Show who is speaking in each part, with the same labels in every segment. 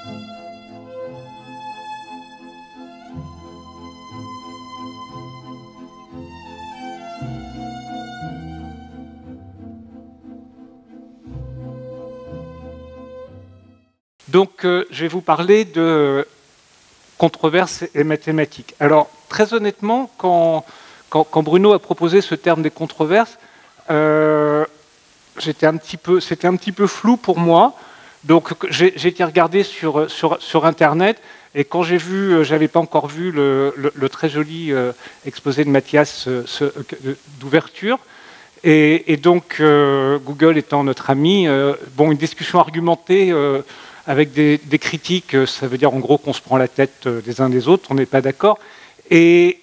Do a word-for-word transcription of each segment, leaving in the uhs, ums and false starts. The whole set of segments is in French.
Speaker 1: Donc, euh, je vais vous parler de controverses et mathématiques. Alors, très honnêtement, quand, quand, quand Bruno a proposé ce terme des controverses, euh, j'étais un petit peu, c'était un petit peu flou pour moi. Donc, j'ai été regarder sur, sur, sur Internet, et quand j'ai vu, j'avais pas encore vu le, le, le très joli euh, exposé de Mathias euh, d'ouverture. Et, et donc, euh, Google étant notre ami, euh, bon, une discussion argumentée. Euh, avec des, des critiques, ça veut dire en gros qu'on se prend la tête des uns des autres, on n'est pas d'accord, et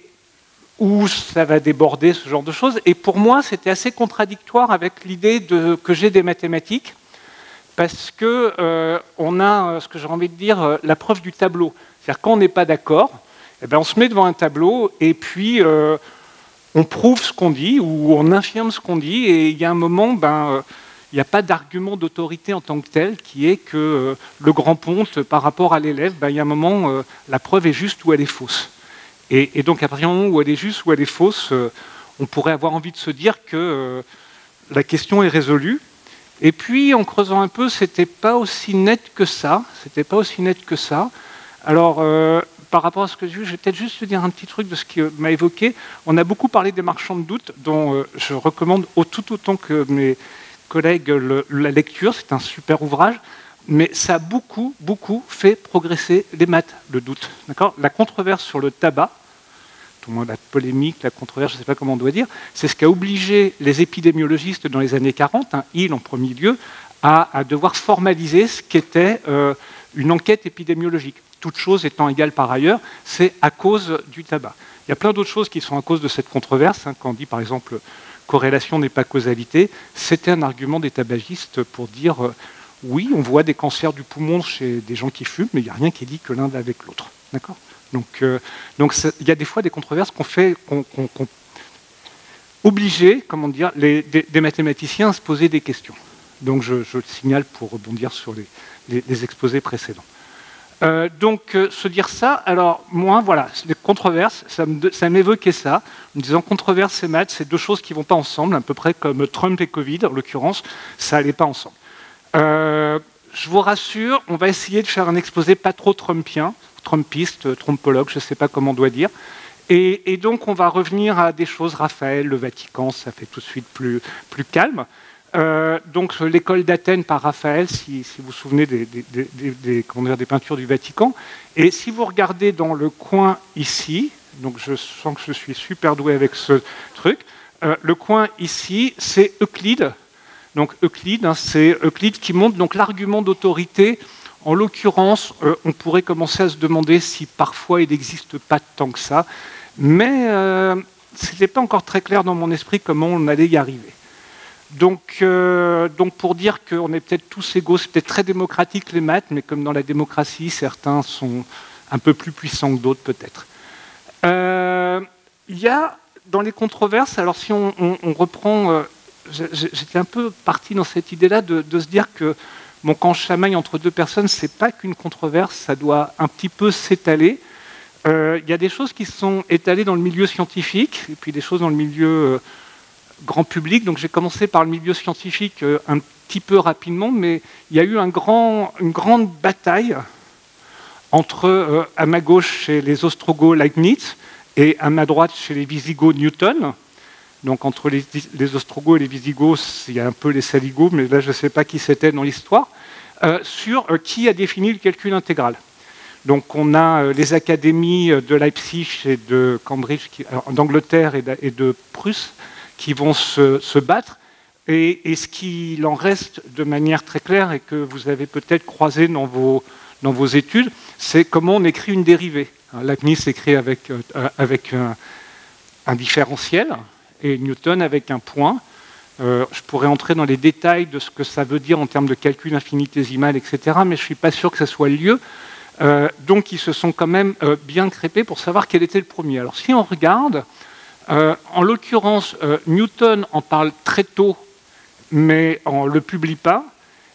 Speaker 1: où ça va déborder, ce genre de choses. Et pour moi, c'était assez contradictoire avec l'idée que j'ai des mathématiques, parce qu'on euh, a, ce que j'ai envie de dire, la preuve du tableau. C'est-à-dire quand on n'est pas d'accord, eh ben, on se met devant un tableau, et puis euh, on prouve ce qu'on dit, ou on infirme ce qu'on dit, et il y a un moment... Ben, euh, il n'y a pas d'argument d'autorité en tant que tel qui est que euh, le grand ponte par rapport à l'élève, ben, il y a un moment, euh, la preuve est juste ou elle est fausse. Et, et donc à partir du moment où elle est juste ou elle est fausse, euh, on pourrait avoir envie de se dire que euh, la question est résolue. Et puis en creusant un peu, c'était pas aussi net que ça. C'était pas aussi net que ça. Alors euh, par rapport à ce que j'ai vu, je vais peut-être juste te dire un petit truc de ce qui m'a évoqué. On a beaucoup parlé des marchands de doute, dont euh, je recommande au, tout autant que mes collègues le, la lecture, c'est un super ouvrage, mais ça a beaucoup, beaucoup fait progresser les maths, le doute. La controverse sur le tabac, tout le monde, la polémique, la controverse, je ne sais pas comment on doit dire, c'est ce qui a obligé les épidémiologistes dans les années quarante, hein, Hill en premier lieu, à, à devoir formaliser ce qu'était euh, une enquête épidémiologique. Toute chose étant égale par ailleurs, c'est à cause du tabac. Il y a plein d'autres choses qui sont à cause de cette controverse, hein, quand on dit par exemple corrélation n'est pas causalité, c'était un argument des tabagistes pour dire euh, oui, on voit des cancers du poumon chez des gens qui fument, mais il n'y a rien qui dit que l'un va avec l'autre. D'accord ? Donc, euh, donc il y a des fois des controverses qu'on fait, qu'on, qu'on, qu'on obliger, comment dire, les, des, des mathématiciens à se poser des questions. Donc je, je le signale pour rebondir sur les, les, les exposés précédents. Euh, donc, euh, se dire ça, alors moi, voilà, les controverses, ça m'évoquait ça, en me disant controverses et maths, c'est deux choses qui ne vont pas ensemble, à peu près comme Trump et Covid, en l'occurrence, ça n'allait pas ensemble. Euh, je vous rassure, on va essayer de faire un exposé pas trop trumpien, trumpiste, trumpologue, je ne sais pas comment on doit dire, et, et donc on va revenir à des choses, Raphaël, le Vatican, ça fait tout de suite plus, plus calme. Euh, donc l'école d'Athènes par Raphaël, si, si vous vous souvenez des, des, des, des, comment dire, des peintures du Vatican. Et si vous regardez dans le coin ici, donc je sens que je suis super doué avec ce truc, euh, le coin ici, c'est Euclide. Donc Euclide, hein, c'est Euclide qui montre donc l'argument d'autorité. En l'occurrence, euh, on pourrait commencer à se demander si parfois il n'existe pas tant que ça, mais euh, ce n'était pas encore très clair dans mon esprit comment on allait y arriver. Donc, euh, donc pour dire qu'on est peut-être tous égaux, c'est peut-être très démocratique les maths, mais comme dans la démocratie, certains sont un peu plus puissants que d'autres peut-être. Euh, il y a dans les controverses, alors si on, on, on reprend, euh, j'étais un peu parti dans cette idée-là de, de se dire que bon, quand je chamaille entre deux personnes, c'est pas qu'une controverse, ça doit un petit peu s'étaler. Euh, il y a des choses qui sont étalées dans le milieu scientifique, et puis des choses dans le milieu euh, grand public. Donc j'ai commencé par le milieu scientifique euh, un petit peu rapidement, mais il y a eu un grand, une grande bataille entre, euh, à ma gauche, chez les Ostrogoths Leibniz, et à ma droite, chez les Wisigoths Newton. Donc entre les, les Ostrogoths et les Wisigoths, il y a un peu les Saligoths, mais là je ne sais pas qui c'était dans l'histoire, euh, sur euh, qui a défini le calcul intégral. Donc on a euh, les académies de Leipzig et de Cambridge, d'Angleterre et, et de Prusse, qui vont se, se battre, et, et ce qu'il en reste de manière très claire, et que vous avez peut-être croisé dans vos, dans vos études, c'est comment on écrit une dérivée. Leibniz écrit avec, euh, avec un, un différentiel, et Newton avec un point. Euh, je pourrais entrer dans les détails de ce que ça veut dire en termes de calcul infinitésimal, et cetera, mais je ne suis pas sûr que ça soit le lieu. Euh, donc ils se sont quand même euh, bien crêpés pour savoir quel était le premier. Alors si on regarde, Euh, en l'occurrence, euh, Newton en parle très tôt, mais on ne le publie pas.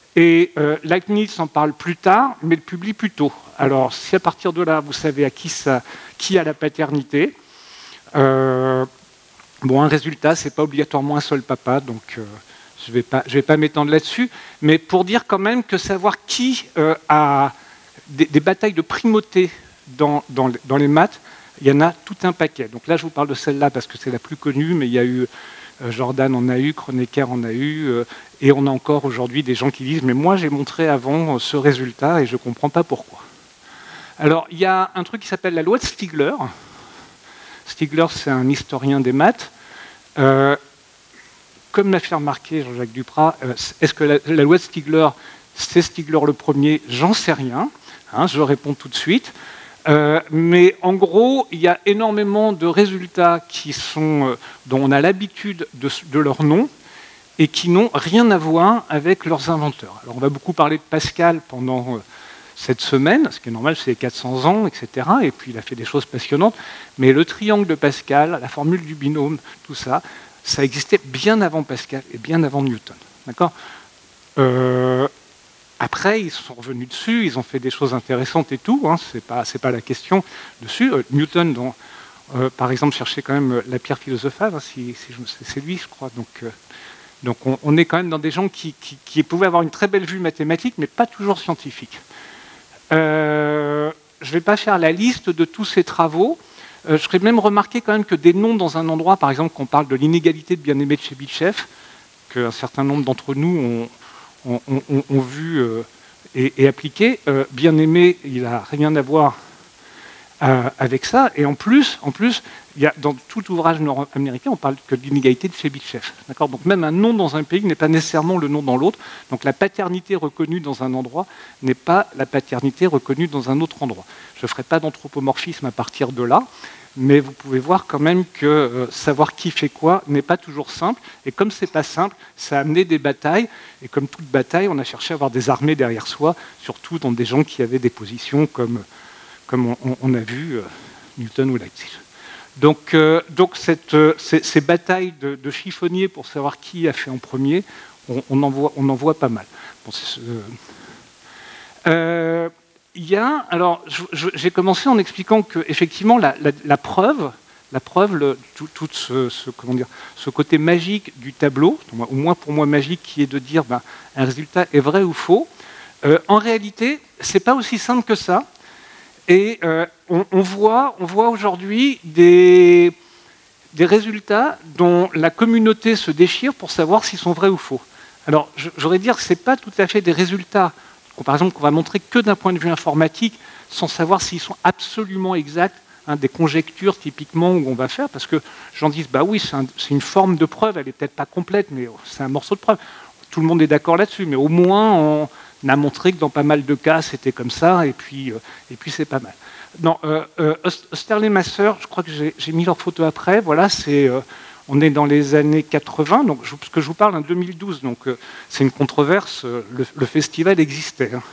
Speaker 1: Et euh, Leibniz en parle plus tard, mais le publie plus tôt. Alors, si à partir de là, vous savez à qui, ça, qui a la paternité, euh, bon, un résultat, ce n'est pas obligatoirement un seul papa, donc euh, je ne vais pas, je vais pas m'étendre là-dessus, mais pour dire quand même que savoir qui euh, a des, des batailles de primauté dans, dans, dans les maths, il y en a tout un paquet. Donc là, je vous parle de celle-là parce que c'est la plus connue, mais il y a eu... Jordan en a eu, Kronecker en a eu, euh, et on a encore aujourd'hui des gens qui disent « mais moi j'ai montré avant euh, ce résultat et je ne comprends pas pourquoi ». Alors il y a un truc qui s'appelle la loi de Stigler. Stigler, c'est un historien des maths. Euh, comme l'a fait remarquer Jean-Jacques Duprat, euh, est-ce que la, la loi de Stigler, c'est Stigler le premier? J'en sais rien, hein, je réponds tout de suite. Euh, mais en gros, il y a énormément de résultats qui sont, euh, dont on a l'habitude de, de leur nom et qui n'ont rien à voir avec leurs inventeurs. Alors on va beaucoup parler de Pascal pendant euh, cette semaine, ce qui est normal, c'est quatre cents ans, et cetera. Et puis il a fait des choses passionnantes. Mais le triangle de Pascal, la formule du binôme, tout ça, ça existait bien avant Pascal et bien avant Newton. D'accord ? euh, Après, ils sont revenus dessus, ils ont fait des choses intéressantes et tout, hein, c'est pas, c'est pas la question dessus. Euh, Newton, dont, euh, par exemple, cherchait quand même la pierre philosophale, hein, si, si je, c'est lui, je crois. Donc, euh, donc on, on est quand même dans des gens qui, qui, qui pouvaient avoir une très belle vue mathématique, mais pas toujours scientifique. Euh, je ne vais pas faire la liste de tous ces travaux. Euh, je ferai même remarquer quand même que des noms dans un endroit, par exemple, qu'on parle de l'inégalité de bien-aimé de Chebyshev, qu'un certain nombre d'entre nous ont... ont, ont, ont vu euh, et, et appliqué. Euh, Bien-aimé, il n'a rien à voir euh, avec ça. Et en plus, en plus il y a, dans tout ouvrage nord-américain, on parle que de l'inégalité de Chebyshev. Donc même un nom dans un pays n'est pas nécessairement le nom dans l'autre. Donc la paternité reconnue dans un endroit n'est pas la paternité reconnue dans un autre endroit. Je ne ferai pas d'anthropomorphisme à partir de là. Mais vous pouvez voir quand même que euh, savoir qui fait quoi n'est pas toujours simple. Et comme c'est pas simple, ça a amené des batailles. Et comme toute bataille, on a cherché à avoir des armées derrière soi, surtout dans des gens qui avaient des positions comme, comme on, on a vu euh, Newton ou Leibniz. Donc, euh, donc cette, euh, ces, ces batailles de, de chiffonniers pour savoir qui a fait en premier, on, on, en, voit, on en voit pas mal. Bon, euh, euh, Il y a, alors, j'ai commencé en expliquant que effectivement la, la, la preuve, la preuve, le, tout, tout ce, ce, comment dire, ce côté magique du tableau, au moins pour moi magique, qui est de dire ben, un résultat est vrai ou faux. Euh, en réalité, c'est pas aussi simple que ça. Et euh, on, on voit, on voit aujourd'hui des, des résultats dont la communauté se déchire pour savoir s'ils sont vrais ou faux. Alors, j'aurais dire que c'est pas tout à fait des résultats. Par exemple, qu'on va montrer que d'un point de vue informatique, sans savoir s'ils sont absolument exacts, hein, des conjectures typiquement où on va faire, parce que j'en dis, bah oui, c'est un, une forme de preuve, elle n'est peut-être pas complète, mais c'est un morceau de preuve. Tout le monde est d'accord là-dessus, mais au moins on a montré que dans pas mal de cas, c'était comme ça, et puis, euh, et puis c'est pas mal. Non, euh, euh, Osterley-Masseur, je crois que j'ai mis leur photo après, voilà, c'est... Euh, on est dans les années quatre-vingts, donc je, parce que je vous parle en deux mille douze, donc euh, c'est une controverse, le, le festival existait. Hein.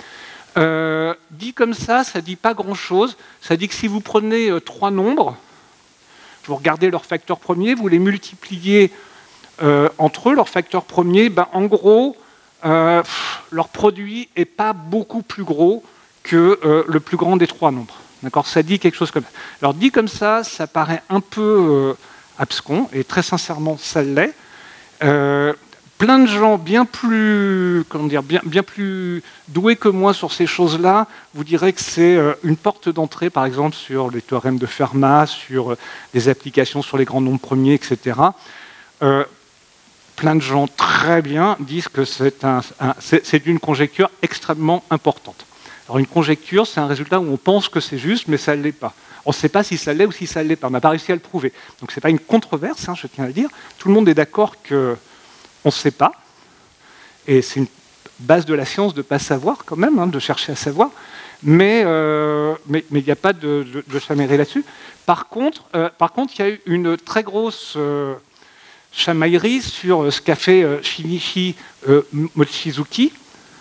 Speaker 1: Euh, dit comme ça, ça ne dit pas grand-chose. Ça dit que si vous prenez euh, trois nombres, vous regardez leur facteur premier, vous les multipliez euh, entre eux, leur facteur premier, ben, en gros, euh, pff, leur produit n'est pas beaucoup plus gros que euh, le plus grand des trois nombres. D'accord ? Ça dit quelque chose comme ça. Alors dit comme ça, ça paraît un peu... Euh, abscon, et très sincèrement, ça l'est. Euh, plein de gens bien plus, comment dire, bien, bien plus doués que moi sur ces choses-là vous diraient que c'est euh, une porte d'entrée, par exemple, sur les théorèmes de Fermat, sur euh, des applications sur les grands nombres premiers, et cetera. Euh, plein de gens très bien disent que c'est un, un, une conjecture extrêmement importante. Alors une conjecture, c'est un résultat où on pense que c'est juste, mais ça ne l'est pas. On ne sait pas si ça l'est ou si ça ne l'est pas. On n'a pas réussi à le prouver. Donc ce n'est pas une controverse, hein, je tiens à le dire. Tout le monde est d'accord qu'on ne sait pas. Et c'est une base de la science de ne pas savoir quand même, hein, de chercher à savoir. Mais euh, mais il n'y a pas de, de, de chamaillerie là-dessus. Par contre, euh, par contre, il y a eu une très grosse euh, chamaillerie sur ce qu'a fait euh, Shinichi euh, Mochizuki,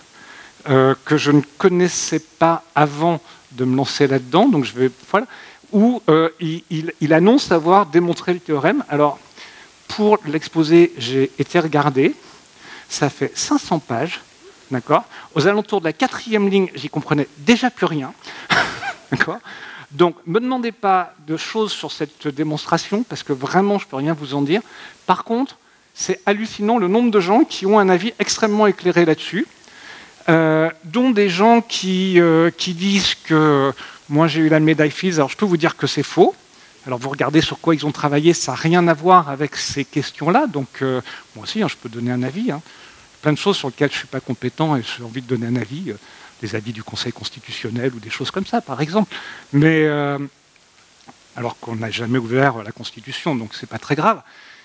Speaker 1: euh, que je ne connaissais pas avant de me lancer là-dedans. Donc je vais... Voilà. Où euh, il, il, il annonce avoir démontré le théorème. Alors, pour l'exposé, j'ai été regardé. Ça fait cinq cents pages. D'accord. Aux alentours de la quatrième ligne, j'y comprenais déjà plus rien. D'accord. Donc, ne me demandez pas de choses sur cette démonstration, parce que vraiment, je ne peux rien vous en dire. Par contre, c'est hallucinant le nombre de gens qui ont un avis extrêmement éclairé là-dessus, euh, dont des gens qui, euh, qui disent que moi, j'ai eu la médaille Fields, alors je peux vous dire que c'est faux. Alors, vous regardez sur quoi ils ont travaillé, ça n'a rien à voir avec ces questions-là. Donc, euh, moi aussi, hein, je peux donner un avis. Hein. Plein de choses sur lesquelles je ne suis pas compétent et j'ai envie de donner un avis. Euh, des avis du Conseil constitutionnel ou des choses comme ça, par exemple. Mais, euh, alors qu'on n'a jamais ouvert la Constitution, donc ce n'est pas très grave.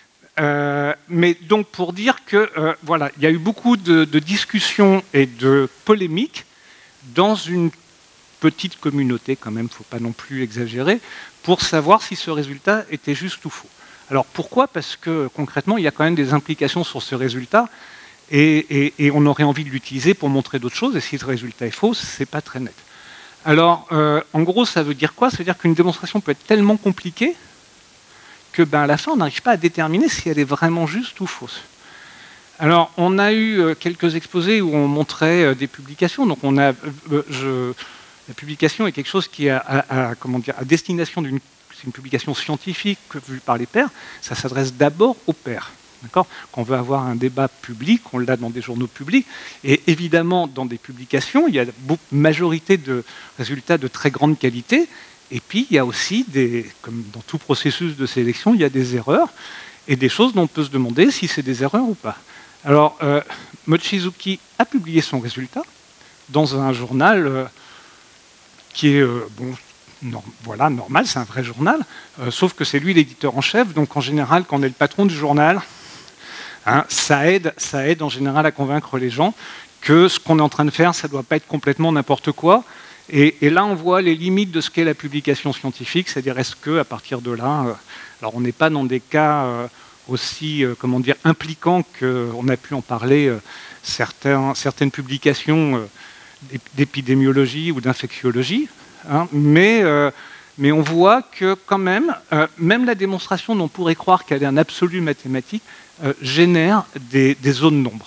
Speaker 1: Euh, mais donc pour dire que, euh, voilà, il y a eu beaucoup de, de discussions et de polémiques dans une petite communauté, quand même, il ne faut pas non plus exagérer, pour savoir si ce résultat était juste ou faux. Alors pourquoi? Parce que concrètement, il y a quand même des implications sur ce résultat. Et, et, et on aurait envie de l'utiliser pour montrer d'autres choses, et si le résultat est faux, ce n'est pas très net. Alors, euh, en gros, ça veut dire quoi? Ça veut dire qu'une démonstration peut être tellement compliquée que, ben, à la fin, on n'arrive pas à déterminer si elle est vraiment juste ou fausse. Alors, on a eu euh, quelques exposés où on montrait euh, des publications. Donc, on a, euh, je, la publication est quelque chose qui est à, à, à, comment dire, à destination d'une une publication scientifique vue par les pairs. Ça s'adresse d'abord aux pairs. Quand on veut avoir un débat public, on l'a dans des journaux publics, et évidemment dans des publications, il y a une majorité de résultats de très grande qualité, et puis il y a aussi, des, comme dans tout processus de sélection, il y a des erreurs, et des choses dont on peut se demander si c'est des erreurs ou pas. Alors, euh, Mochizuki a publié son résultat dans un journal euh, qui est, euh, bon, non, voilà, normal, c'est un vrai journal, euh, sauf que c'est lui l'éditeur en chef, donc en général, quand on est le patron du journal, Hein, ça, aide, ça aide en général à convaincre les gens que ce qu'on est en train de faire, ça ne doit pas être complètement n'importe quoi. Et, et là, on voit les limites de ce qu'est la publication scientifique, c'est-à-dire est-ce qu'à partir de là, euh, alors on n'est pas dans des cas euh, aussi, euh, comment dire, impliquants qu'on a pu en parler, euh, certains, certaines publications euh, d'épidémiologie ou d'infectiologie, hein, mais, euh, mais on voit que quand même, euh, même la démonstration dont on pourrait croire qu'elle est un absolu mathématique, Euh, génère des, des zones d'ombre.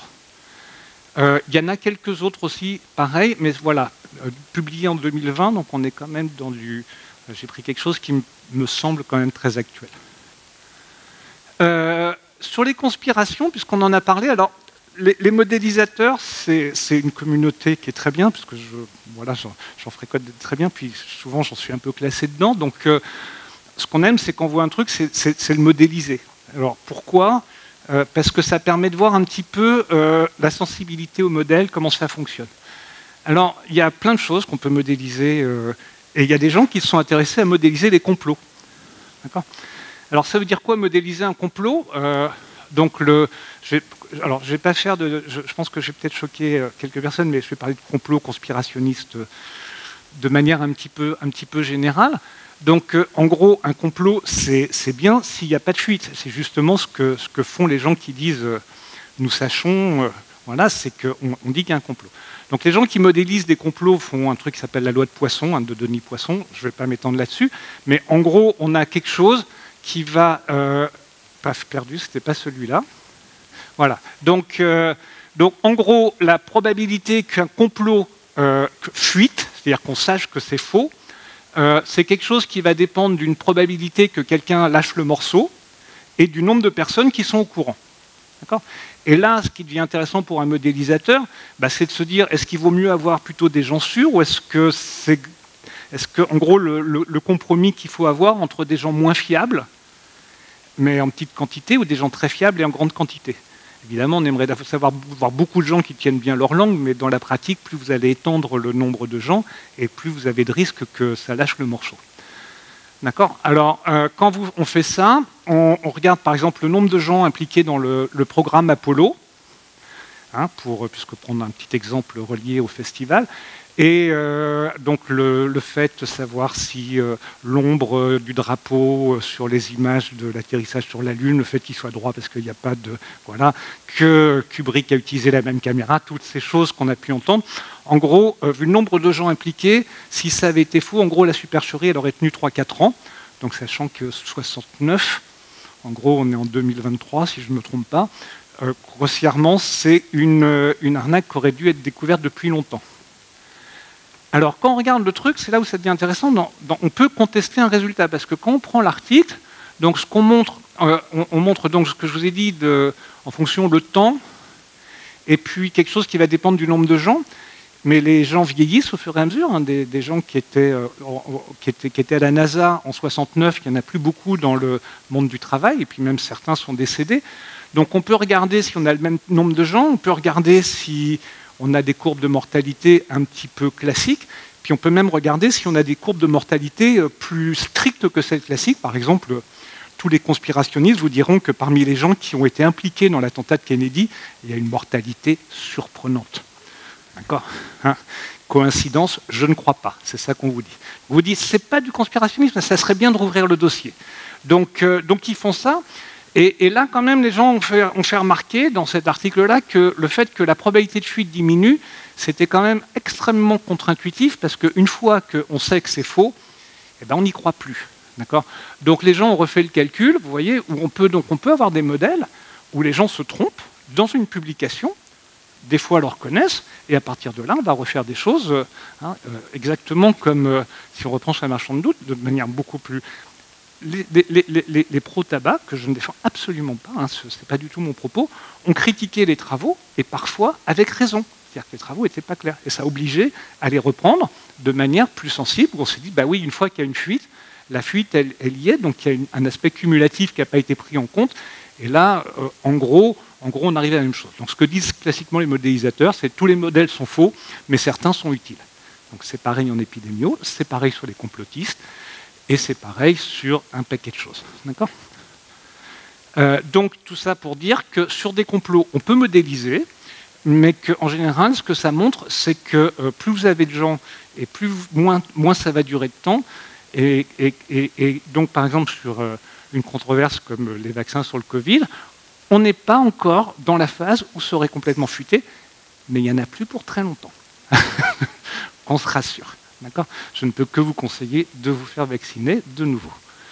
Speaker 1: Euh, il y en a quelques autres aussi, pareil, mais voilà, euh, publié en deux mille vingt, donc on est quand même dans du... Euh, j'ai pris quelque chose qui me semble quand même très actuel. Euh, sur les conspirations, puisqu'on en a parlé, alors les, les modélisateurs, c'est une communauté qui est très bien, puisque je, voilà, j'en fréquente très bien, puis souvent j'en suis un peu classé dedans, donc euh, ce qu'on aime, c'est qu'on voit un truc, c'est le modéliser. Alors pourquoi ? Euh, parce que ça permet de voir un petit peu euh, la sensibilité au modèle, comment ça fonctionne. Alors, il y a plein de choses qu'on peut modéliser, euh, et il y a des gens qui se sont intéressés à modéliser les complots. D'accord ? Alors, ça veut dire quoi, modéliser un complot ? euh, Donc, le, je vais, alors, je vais pas faire de... Je, je pense que j'ai peut-être choqué quelques personnes, mais je vais parler de complot conspirationniste de manière un petit peu, un petit peu générale. Donc, euh, en gros, un complot, c'est bien s'il n'y a pas de fuite. C'est justement ce que, ce que font les gens qui disent euh, « nous sachons euh, », voilà, c'est qu'on on dit qu'il y a un complot. Donc, les gens qui modélisent des complots font un truc qui s'appelle la loi de Poisson, hein, de Denis Poisson, je ne vais pas m'étendre là-dessus, mais en gros, on a quelque chose qui va... Euh, paf, perdu, ce n'était pas celui-là. Voilà. Donc, euh, donc, en gros, la probabilité qu'un complot euh, fuite, c'est-à-dire qu'on sache que c'est faux, Euh, c'est quelque chose qui va dépendre d'une probabilité que quelqu'un lâche le morceau et du nombre de personnes qui sont au courant. Et là, ce qui devient intéressant pour un modélisateur, bah, c'est de se dire, est-ce qu'il vaut mieux avoir plutôt des gens sûrs ou est-ce que c'est, est-ce que, en gros, le, le, le compromis qu'il faut avoir entre des gens moins fiables, mais en petite quantité, ou des gens très fiables et en grande quantité. Évidemment, on aimerait savoir voir beaucoup de gens qui tiennent bien leur langue, mais dans la pratique, plus vous allez étendre le nombre de gens, et plus vous avez de risques que ça lâche le morceau. D'accord ? Alors, euh, quand vous, on fait ça, on, on regarde par exemple le nombre de gens impliqués dans le, le programme Apollo, hein, pour, puisque prendre un petit exemple relié au festival, et euh, donc le, le fait de savoir si euh, l'ombre du drapeau sur les images de l'atterrissage sur la Lune, le fait qu'il soit droit parce qu'il n'y a pas de... Voilà, que Kubrick a utilisé la même caméra, toutes ces choses qu'on a pu entendre. En gros, euh, vu le nombre de gens impliqués, si ça avait été faux, en gros la supercherie elle aurait tenu trois à quatre ans, donc sachant que soixante-neuf, en gros on est en deux mille vingt-trois si je ne me trompe pas, euh, grossièrement, c'est une, une arnaque qui aurait dû être découverte depuis longtemps. Alors, quand on regarde le truc, c'est là où ça devient intéressant. Dans, dans, on peut contester un résultat, parce que quand on prend l'article, donc ce qu'on montre, euh, on, on montre donc ce que je vous ai dit de, en fonction le temps, et puis quelque chose qui va dépendre du nombre de gens. Mais les gens vieillissent au fur et à mesure. Hein, des, des gens qui étaient, euh, qui, étaient, qui étaient à la NASA en soixante-neuf, il n'y en a plus beaucoup dans le monde du travail, et puis même certains sont décédés. Donc on peut regarder si on a le même nombre de gens, on peut regarder si on a des courbes de mortalité un petit peu classiques, puis on peut même regarder si on a des courbes de mortalité plus strictes que celles classiques. Par exemple, tous les conspirationnistes vous diront que parmi les gens qui ont été impliqués dans l'attentat de Kennedy, il y a une mortalité surprenante. D'accord, hein? Coïncidence, je ne crois pas, c'est ça qu'on vous dit. On vous dit, c'est pas du conspirationnisme, ça serait bien de rouvrir le dossier. Donc, euh, donc ils font ça. Et, et là, quand même, les gens ont fait, ont fait remarquer dans cet article-là que le fait que la probabilité de fuite diminue, c'était quand même extrêmement contre-intuitif, parce qu'une fois qu'on sait que c'est faux, eh ben, on n'y croit plus. Donc les gens ont refait le calcul, vous voyez, où on peut, donc, on peut avoir des modèles où les gens se trompent dans une publication, des fois le reconnaissent, et à partir de là, on va refaire des choses hein, euh, exactement comme, euh, si on reprend sur la marchande de doute, de manière beaucoup plus... Les, les, les, les pro-tabac, que je ne défends absolument pas, hein, ce n'est pas du tout mon propos, ont critiqué les travaux, et parfois avec raison. C'est-à-dire que les travaux n'étaient pas clairs. Et ça a obligé à les reprendre de manière plus sensible, où on s'est dit, bah oui, une fois qu'il y a une fuite, la fuite, elle, elle y est, donc il y a une, un aspect cumulatif qui n'a pas été pris en compte. Et là, euh, en, gros, en gros, on arrive à la même chose. Donc ce que disent classiquement les modélisateurs, c'est que tous les modèles sont faux, mais certains sont utiles. Donc c'est pareil en épidémio, c'est pareil sur les complotistes, et c'est pareil sur un paquet de choses. D'accord ? euh, Donc tout ça pour dire que sur des complots, on peut modéliser, mais qu'en général, ce que ça montre, c'est que euh, plus vous avez de gens, et plus moins, moins ça va durer de temps. Et, et, et, et donc, par exemple, sur euh, une controverse comme les vaccins sur le Covid, on n'est pas encore dans la phase où ça aurait complètement fuité, mais il n'y en a plus pour très longtemps. On se rassure. D'accord ? Je ne peux que vous conseiller de vous faire vacciner de nouveau.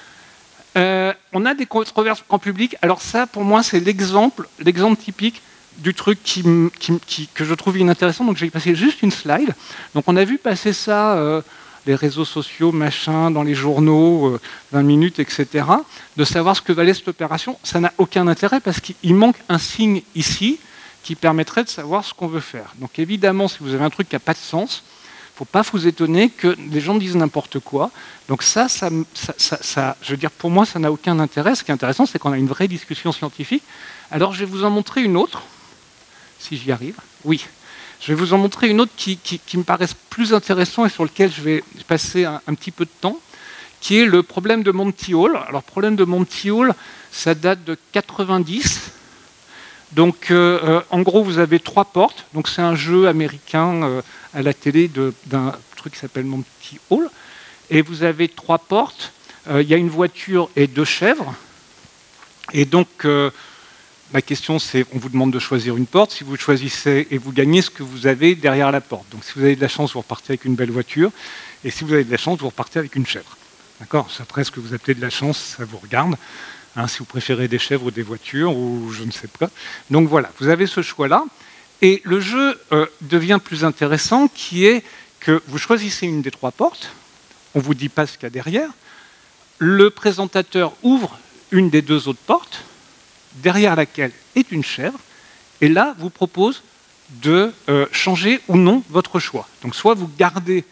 Speaker 1: Euh, on a des controverses en public. Alors ça, pour moi, c'est l'exemple, l'exemple typique du truc qui, qui, qui, que je trouve inintéressant. Donc, j'ai passé juste une slide. Donc, on a vu passer ça, euh, les réseaux sociaux, machin, dans les journaux, euh, vingt minutes, et cetera. De savoir ce que valait cette opération, ça n'a aucun intérêt parce qu'il manque un signe ici qui permettrait de savoir ce qu'on veut faire. Donc, évidemment, si vous avez un truc qui n'a pas de sens, il ne faut pas vous étonner que les gens disent n'importe quoi. Donc ça, ça, ça, ça, ça, je veux dire, pour moi, ça n'a aucun intérêt. Ce qui est intéressant, c'est qu'on a une vraie discussion scientifique. Alors, je vais vous en montrer une autre, si j'y arrive. Oui. Je vais vous en montrer une autre qui, qui, qui me paraît plus intéressante et sur lequel je vais passer un, un petit peu de temps, qui est le problème de Monty Hall. Alors, le problème de Monty Hall, ça date de quatre-vingt-dix. Donc, euh, en gros, vous avez trois portes. Donc, c'est un jeu américain euh, à la télé d'un truc qui s'appelle Monty Hall. Et vous avez trois portes. Il euh, y a une voiture et deux chèvres. Et donc, euh, la question, c'est, on vous demande de choisir une porte. Si vous choisissez et vous gagnez ce que vous avez derrière la porte. Donc, si vous avez de la chance, vous repartez avec une belle voiture. Et si vous avez de la chance, vous repartez avec une chèvre. D'accord ? Après, ce que vous appelez de la chance, ça vous regarde. Hein, si vous préférez des chèvres ou des voitures, ou je ne sais pas. Donc voilà, vous avez ce choix-là. Et le jeu euh, devient plus intéressant, qui est que vous choisissez une des trois portes, on ne vous dit pas ce qu'il y a derrière, le présentateur ouvre une des deux autres portes, derrière laquelle est une chèvre, et là, vous propose de euh, changer ou non votre choix. Donc soit vous gardez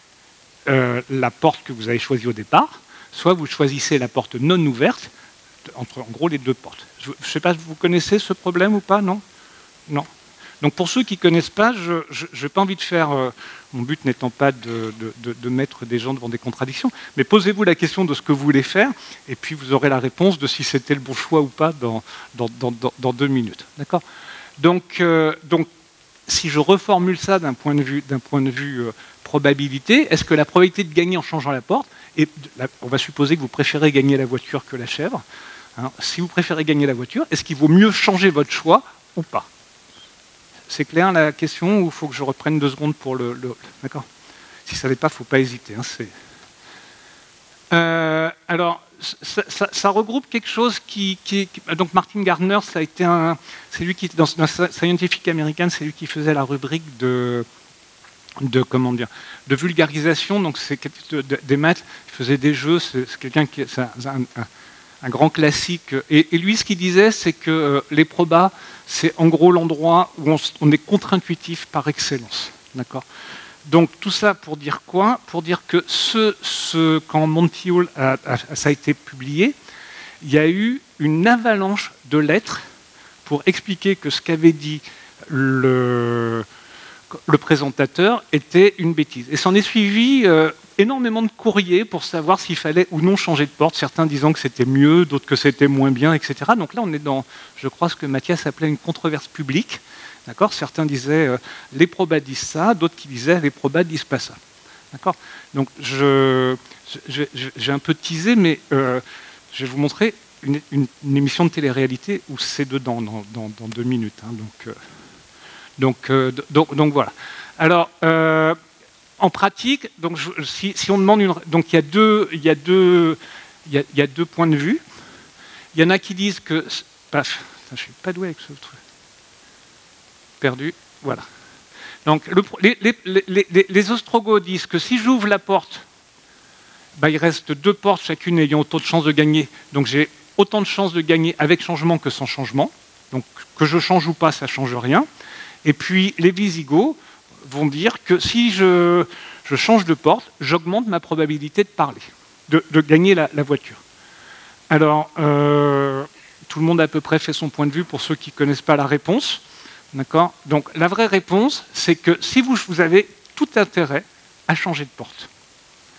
Speaker 1: euh, la porte que vous avez choisie au départ, soit vous choisissez la porte non ouverte, entre en gros les deux portes. Je ne sais pas, vous connaissez ce problème ou pas, non ? Non. Donc pour ceux qui ne connaissent pas, je n'ai pas envie de faire, euh, mon but n'étant pas de, de, de, de mettre des gens devant des contradictions, mais posez-vous la question de ce que vous voulez faire, et puis vous aurez la réponse de si c'était le bon choix ou pas dans, dans, dans, dans, dans deux minutes. D'accord ? Donc, euh, donc, si je reformule ça d'un point de vue, d'un point de vue euh, probabilité, est-ce que la probabilité de gagner en changeant la porte, et la, on va supposer que vous préférez gagner la voiture que la chèvre, hein, si vous préférez gagner la voiture, est-ce qu'il vaut mieux changer votre choix ou pas ? C'est clair la question ou il faut que je reprenne deux secondes pour le... le D'accord ? Si ça ne l'est pas, il ne faut pas hésiter. Hein, euh, Alors, ça, ça, ça regroupe quelque chose qui, qui, qui... Donc, Martin Gardner, ça a été un... C'est lui qui, dans, dans Scientific American, c'est lui qui faisait la rubrique de... de comment dire, de vulgarisation. Donc, c'est des maths, il faisait des jeux, c'est quelqu'un qui... C'est un, un, un grand classique. Et, et lui, ce qu'il disait, c'est que euh, les probas, c'est en gros l'endroit où on, on est contre-intuitif par excellence. D'accord ? Donc tout ça pour dire quoi? Pour dire que ce, ce, quand Monty Hall a, a, ça a été publié, il y a eu une avalanche de lettres pour expliquer que ce qu'avait dit le, le présentateur était une bêtise. Et s'en est suivi euh, énormément de courriers pour savoir s'il fallait ou non changer de porte, certains disant que c'était mieux, d'autres que c'était moins bien, et cetera. Donc là, on est dans, je crois, ce que Mathias appelait une controverse publique. D'accord ? Certains disaient euh, les probas disent ça, d'autres qui disaient les probas disent pas ça. D'accord ? Donc je, je, je, j'ai un peu teasé, mais euh, je vais vous montrer une, une, une émission de télé-réalité où c'est dedans dans, dans, dans deux minutes. Hein, donc, euh, donc, euh, donc, donc voilà. Alors euh, en pratique, donc je, si, si on demande une, donc il y a deux, il y a deux, il y a, il y a deux points de vue. Il y en a qui disent que, paf, je suis pas doué avec ce truc. Perdu, voilà. Donc, le, les, les, les, les ostrogoths disent que si j'ouvre la porte, bah, il reste deux portes, chacune ayant autant de chances de gagner. Donc, j'ai autant de chances de gagner avec changement que sans changement. Donc, que je change ou pas, ça ne change rien. Et puis, les Visigoths vont dire que si je, je change de porte, j'augmente ma probabilité de parler, de, de gagner la, la voiture. Alors, euh, tout le monde a à peu près fait son point de vue pour ceux qui ne connaissent pas la réponse. D'accord ? Donc la vraie réponse, c'est que si vous, vous avez tout intérêt à changer de porte. D'accord ?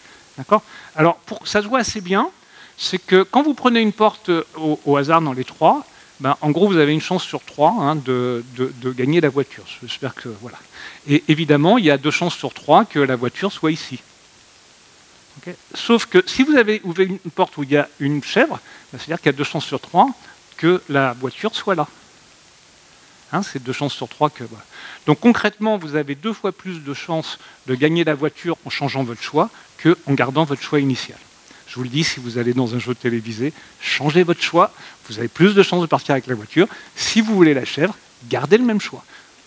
Speaker 1: Alors pour, ça se voit assez bien, c'est que quand vous prenez une porte au, au hasard dans les trois, ben, en gros vous avez une chance sur trois hein, de, de, de gagner la voiture. J'espère que voilà. Et évidemment, il y a deux chances sur trois que la voiture soit ici. Okay ? Sauf que si vous avez ouvert une porte où il y a une chèvre, ben, c'est-à-dire qu'il y a deux chances sur trois que la voiture soit là. Hein, c'est deux chances sur trois que... Voilà. Donc concrètement, vous avez deux fois plus de chances de gagner la voiture en changeant votre choix qu'en gardant votre choix initial. Je vous le dis, si vous allez dans un jeu télévisé, changez votre choix, vous avez plus de chances de partir avec la voiture. Si vous voulez la chèvre, gardez le même choix. D'accord ?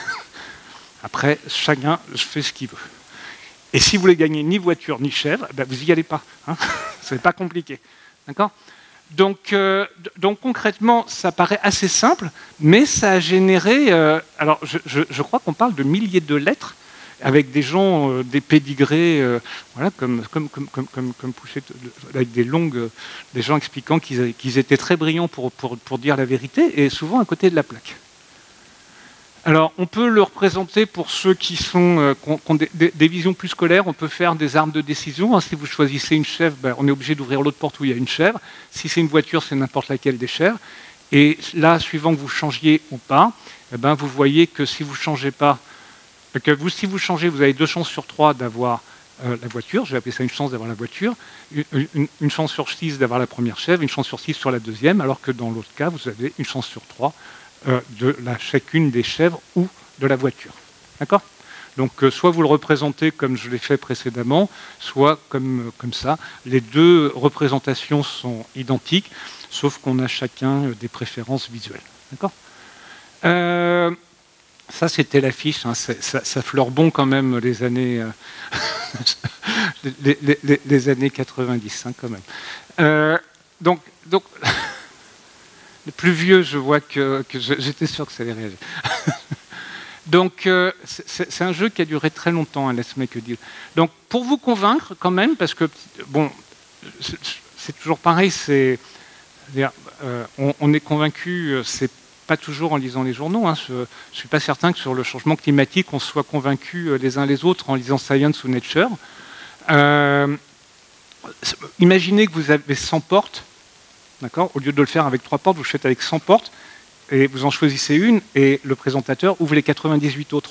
Speaker 1: Après, chacun fait ce qu'il veut. Et si vous voulez gagner ni voiture ni chèvre, ben vous n'y allez pas. Hein. Ce n'est pas compliqué. D'accord ? Donc, euh, donc concrètement, ça paraît assez simple, mais ça a généré... Euh, alors, je, je, je crois qu'on parle de milliers de lettres avec des gens, euh, des pédigrés, euh, voilà, comme, comme, comme, comme, comme, comme Pouchet, avec des longues... Euh, des gens expliquant qu'ils qu'ils étaient très brillants pour, pour, pour dire la vérité, et souvent à côté de la plaque. Alors, on peut le représenter pour ceux qui, sont, euh, qui ont, qui ont des, des, des visions plus scolaires, on peut faire des armes de décision. Hein. Si vous choisissez une chèvre, ben, on est obligé d'ouvrir l'autre porte où il y a une chèvre. Si c'est une voiture, c'est n'importe laquelle des chèvres. Et là, suivant que vous changiez ou pas, eh ben, vous voyez que si vous ne changez pas, que vous, si vous changez, vous avez deux chances sur trois d'avoir euh, la voiture. Je vais appeler ça une chance d'avoir la voiture. Une, une, une chance sur six d'avoir la première chèvre, une chance sur six sur la deuxième, alors que dans l'autre cas, vous avez une chance sur trois de la, chacune des chèvres ou de la voiture. D'accord ? Donc, euh, soit vous le représentez comme je l'ai fait précédemment, soit comme, comme ça. Les deux représentations sont identiques, sauf qu'on a chacun des préférences visuelles. D'accord ? euh, Ça, c'était l'affiche. Hein, ça, ça fleure bon quand même les années, euh, les, les, les, les années quatre-vingt-dix, hein, quand même. Euh, donc... donc Le plus vieux, je vois que, que j'étais sûr que ça allait réagir. Donc, euh, c'est un jeu qui a duré très longtemps, hein, Let's Make a Deal. Donc, pour vous convaincre quand même, parce que, bon, c'est toujours pareil, c'est, euh, on, on est convaincu, c'est pas toujours en lisant les journaux. Hein, je ne suis pas certain que sur le changement climatique, on soit convaincus les uns les autres en lisant Science ou Nature. Euh, imaginez que vous avez cent portes. Au lieu de le faire avec trois portes, vous le faites avec cent portes, et vous en choisissez une, et le présentateur ouvre les quatre-vingt-dix-huit autres.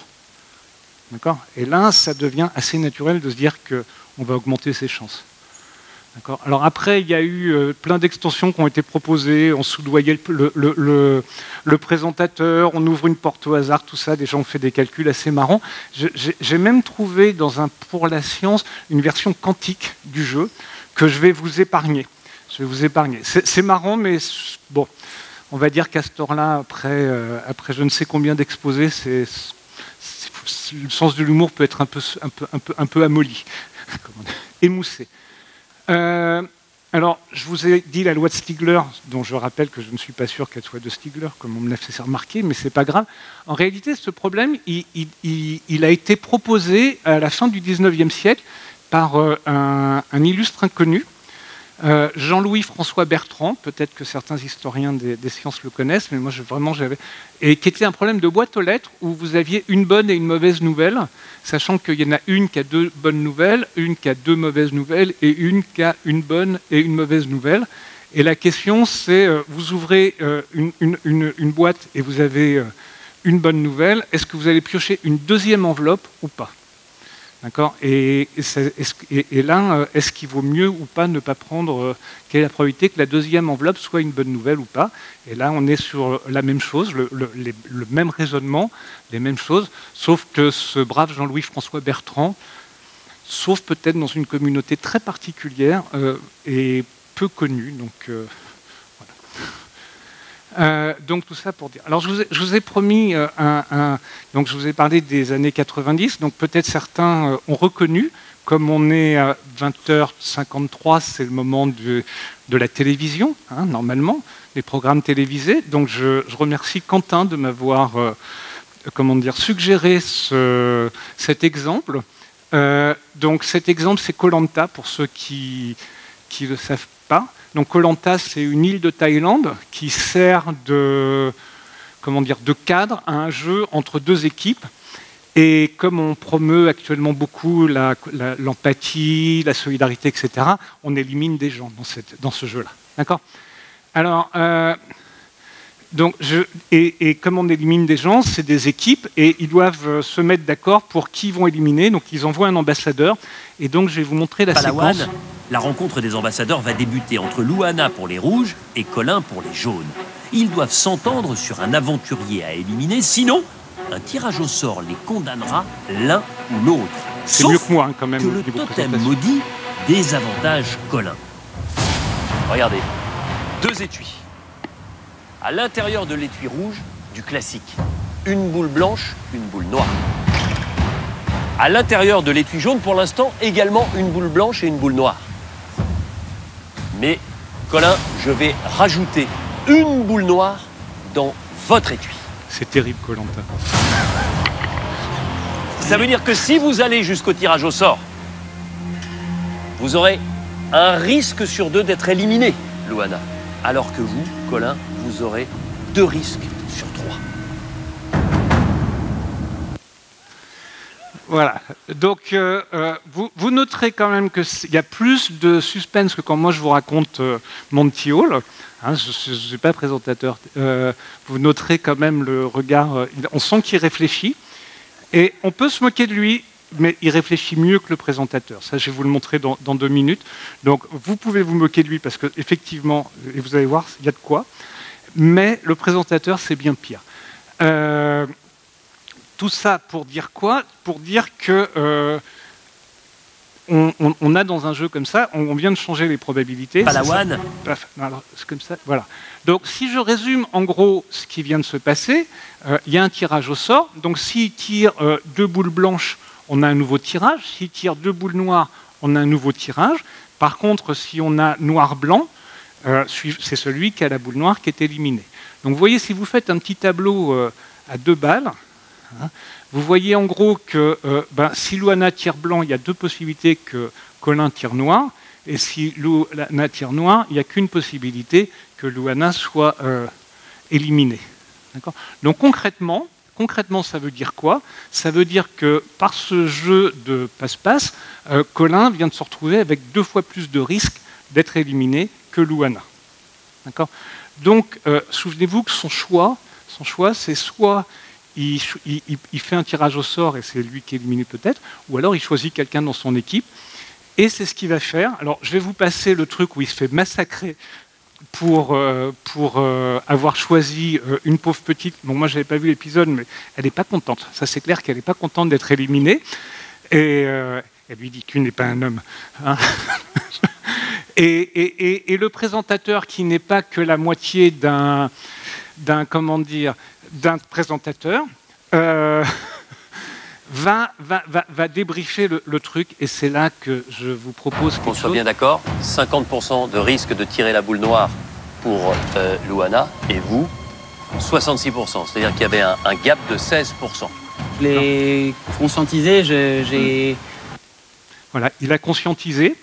Speaker 1: Et là, ça devient assez naturel de se dire qu'on va augmenter ses chances. Alors après, il y a eu euh, plein d'extensions qui ont été proposées, on soudoyait le, le, le, le présentateur, on ouvre une porte au hasard, tout ça, des gens ont fait des calculs assez marrants. J'ai même trouvé dans un Pour la science une version quantique du jeu, que je vais vous épargner. Je vais vous épargner. C'est marrant, mais bon, on va dire qu'à ce temps-là, après, euh, après je ne sais combien d'exposés, c'est le sens de l'humour peut être un peu, un peu, un peu, un peu amolli, émoussé. Euh, alors, je vous ai dit la loi de Stigler, dont je rappelle que je ne suis pas sûr qu'elle soit de Stigler, comme on me l'a fait remarquer, mais ce n'est pas grave. En réalité, ce problème, il, il, il, il a été proposé à la fin du dix-neuvième siècle par euh, un, un illustre inconnu, Euh, Jean-Louis François Bertrand, peut-être que certains historiens des, des sciences le connaissent, mais moi je, vraiment j'avais... Et qui était un problème de boîte aux lettres où vous aviez une bonne et une mauvaise nouvelle, sachant qu'il y en a une qui a deux bonnes nouvelles, une qui a deux mauvaises nouvelles et une qui a une bonne et une mauvaise nouvelle. Et la question c'est, euh, vous ouvrez euh, une, une, une, une boîte et vous avez euh, une bonne nouvelle, est-ce que vous allez piocher une deuxième enveloppe ou pas ? D'accord. Et, et, et là, est-ce qu'il vaut mieux ou pas ne pas prendre, euh, quelle est la probabilité que la deuxième enveloppe soit une bonne nouvelle ou pas? Et là, on est sur la même chose, le, le, les, le même raisonnement, les mêmes choses, sauf que ce brave Jean-Louis François Bertrand, sauf peut-être dans une communauté très particulière euh, et peu connue. Donc, euh, voilà. Euh, donc tout ça pour dire. Alors je vous ai, je vous ai promis euh, un, un. Donc je vous ai parlé des années quatre-vingt-dix. Donc peut-être certains euh, ont reconnu, comme on est à vingt heures cinquante-trois, c'est le moment de, de la télévision, hein, normalement, des programmes télévisés. Donc je, je remercie Quentin de m'avoir, euh, comment dire, suggéré ce, cet exemple. Euh, donc cet exemple, c'est Koh Lanta pour ceux qui qui le savent pas. Donc Koh Lanta, c'est une île de Thaïlande qui sert de, comment dire, de cadre à un jeu entre deux équipes. Et comme on promeut actuellement beaucoup l'empathie, la, la, la solidarité, et cetera, on élimine des gens dans, cette, dans ce jeu-là. D'accord ? Alors, euh, donc je, et, et comme on élimine des gens, c'est des équipes et ils doivent se mettre d'accord pour qui ils vont éliminer. Donc ils envoient un ambassadeur. Et donc je vais vous montrer la
Speaker 2: Palawan,
Speaker 1: séquence.
Speaker 2: La rencontre des ambassadeurs va débuter entre Luana pour les rouges et Colin pour les jaunes. Ils doivent s'entendre sur un aventurier à éliminer, sinon un tirage au sort les condamnera l'un ou l'autre.
Speaker 1: C'est mieux que moi hein, quand même.
Speaker 2: Que le totem maudit désavantage Colin. Regardez, deux étuis. À l'intérieur de l'étui rouge, du classique. Une boule blanche, une boule noire. À l'intérieur de l'étui jaune, pour l'instant, également une boule blanche et une boule noire. Mais, Colin, je vais rajouter une boule noire dans votre étui.
Speaker 1: C'est terrible, Koh Lanta.
Speaker 2: Ça veut dire que si vous allez jusqu'au tirage au sort, vous aurez un risque sur deux d'être éliminé, Luana. Alors que vous, Colin, vous aurez deux risques sur trois.
Speaker 1: Voilà. Donc, euh, euh, vous, vous noterez quand même qu'il y a plus de suspense que quand moi je vous raconte euh, Monty Hall. Hein, je ne suis pas présentateur. Euh, vous noterez quand même le regard. Euh, on sent qu'il réfléchit. Et on peut se moquer de lui, mais il réfléchit mieux que le présentateur. Ça, je vais vous le montrer dans, dans deux minutes. Donc, vous pouvez vous moquer de lui parce qu'effectivement, et vous allez voir, il y a de quoi. Mais le présentateur, c'est bien pire. Euh, tout ça pour dire quoi? Pour dire que euh, on, on, on a dans un jeu comme ça, on vient de changer les probabilités.
Speaker 2: Palawan.
Speaker 1: C'est comme ça, voilà. Donc, si je résume en gros ce qui vient de se passer, il euh, y a un tirage au sort. Donc, s'il tire euh, deux boules blanches, on a un nouveau tirage. S'il tire deux boules noires, on a un nouveau tirage. Par contre, si on a noir-blanc, euh, c'est celui qui a la boule noire qui est éliminé. Donc, vous voyez, si vous faites un petit tableau euh, à deux balles, hein, vous voyez en gros que euh, ben, si Luana tire blanc, il y a deux possibilités que Colin tire noir. Et si Luana tire noir, il n'y a qu'une possibilité que Luana soit euh, éliminée. Donc concrètement, concrètement, ça veut dire quoi? Ça veut dire que par ce jeu de passe-passe, euh, Colin vient de se retrouver avec deux fois plus de risques d'être éliminé que Luana. Donc, euh, souvenez-vous que son choix, son choix, c'est soit il, il, il fait un tirage au sort et c'est lui qui est éliminé peut-être, ou alors il choisit quelqu'un dans son équipe. Et c'est ce qu'il va faire. Alors, je vais vous passer le truc où il se fait massacrer pour, euh, pour euh, avoir choisi euh, une pauvre petite. Bon, moi, je n'avais pas vu l'épisode, mais elle n'est pas contente. Ça, c'est clair qu'elle n'est pas contente d'être éliminée. Et euh, elle lui dit « Tu n'es pas un homme. Hein » Et, et, et, et le présentateur qui n'est pas que la moitié d'un, d'un comment dire, d'un présentateur, euh, va, va, va, va débriefer le, le truc, et c'est là que je vous propose quelque
Speaker 2: Qu'on soit
Speaker 1: chose.
Speaker 2: bien d'accord, cinquante pour cent de risque de tirer la boule noire pour euh, Louana, et vous, soixante-six pour cent. C'est-à-dire qu'il y avait un, un gap de seize pour cent.
Speaker 3: Je l'ai conscientisé, je- j'ai...
Speaker 1: Voilà, il a conscientisé.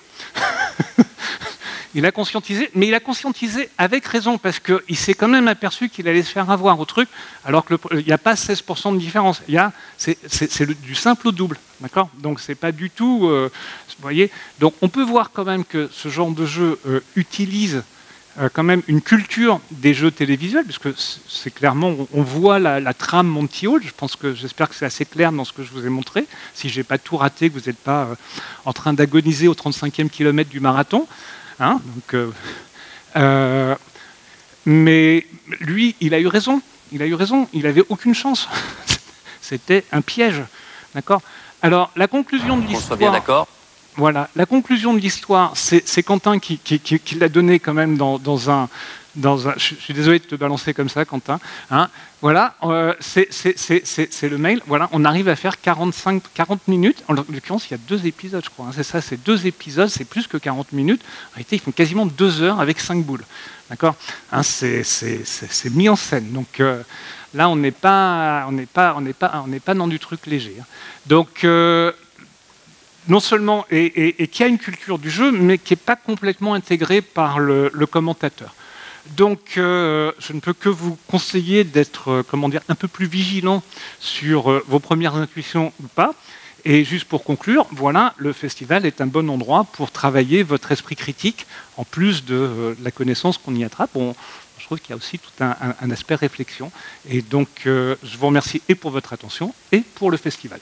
Speaker 1: Il a conscientisé, mais il a conscientisé avec raison, parce qu'il s'est quand même aperçu qu'il allait se faire avoir au truc, alors qu'il n'y a pas seize pour cent de différence. Il y a, c'est, c'est, c'est le, du simple au double, d'accord? Donc c'est pas du tout, euh, vous voyez. Donc on peut voir quand même que ce genre de jeu euh, utilise euh, quand même une culture des jeux télévisuels, puisque c'est clairement, on, on voit la, la trame Monty Hall. Je pense que, j'espère que c'est assez clair dans ce que je vous ai montré. Si j'ai pas tout raté, que vous n'êtes pas euh, en train d'agoniser au trente-cinquième kilomètre du marathon. Hein, donc, euh, euh, mais lui, il a eu raison. Il a eu raison. Il n'avait aucune chance. C'était un piège, d'accord. Alors, la conclusion de l'histoire.
Speaker 2: On soit bien d'accord.
Speaker 1: Voilà, la conclusion de l'histoire, c'est, c'est Quentin qui, qui, qui, qui l'a donné quand même dans, dans un. Dans un, je suis désolé de te balancer comme ça, Quentin. Hein, voilà, euh, c'est, c'est, c'est, c'est, c'est le mail. Voilà, on arrive à faire quarante-cinq, quarante minutes. En l'occurrence, il y a deux épisodes, je crois. Hein, c'est ça, c'est deux épisodes, c'est plus que quarante minutes. En réalité, ils font quasiment deux heures avec cinq boules. D'accord, hein, c'est, c'est, c'est, c'est mis en scène. Donc euh, là, on n'est pas, on n'est pas, on n'est pas, on n'est pas dans du truc léger. Hein. Donc euh, non seulement et, et, et qui a une culture du jeu, mais qui n'est pas complètement intégrée par le, le commentateur. Donc, euh, je ne peux que vous conseiller d'être, euh, comment dire, un peu plus vigilant sur euh, vos premières intuitions ou pas. Et juste pour conclure, voilà, le festival est un bon endroit pour travailler votre esprit critique, en plus de euh, la connaissance qu'on y attrape. Bon, je trouve qu'il y a aussi tout un, un, un aspect réflexion. Et donc, euh, je vous remercie et pour votre attention et pour le festival.